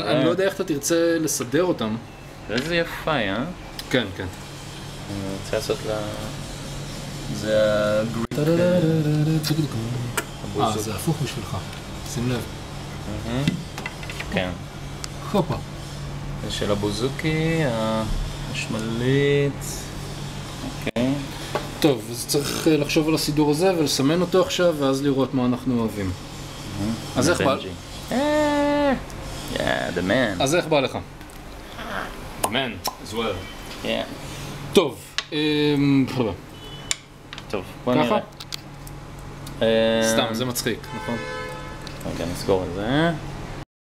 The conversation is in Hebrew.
אני לא יודע איך אתה תרצה לסדר אותם. איזה יפה, אה? כן, כן. אני רוצה לעשות לה... זה הגריק... זה הפוך בשבילך. שים לב. כן. הופה. זה של הבוזוקי, השמלית. אוקיי. טוב, אז צריך לחשוב על הסידור הזה ולסמן אותו עכשיו, ואז לראות מה אנחנו אוהבים. אז איך בא? Yeah, the man. אז איך בא לך? The man, as well. Yeah. טוב, טוב, בוא נראה. סתם, זה מצחיק, נכון? רגע, נסגור את זה.